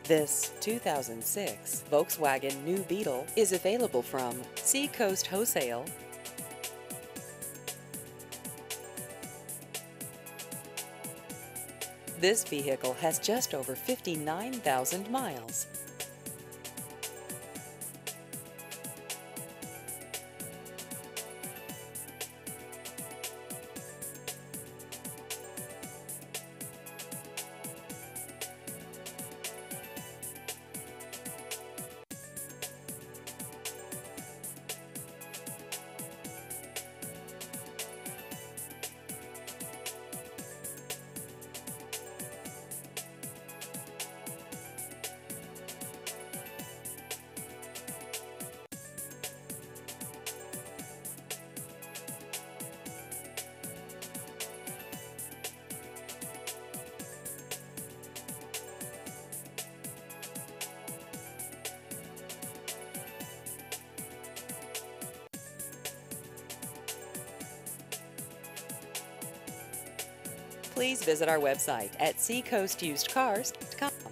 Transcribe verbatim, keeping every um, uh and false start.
This two thousand six Volkswagen New Beetle is available from Seacoast Wholesale. This vehicle has just over fifty-nine thousand miles. Please visit our website at seacoast used cars dot com.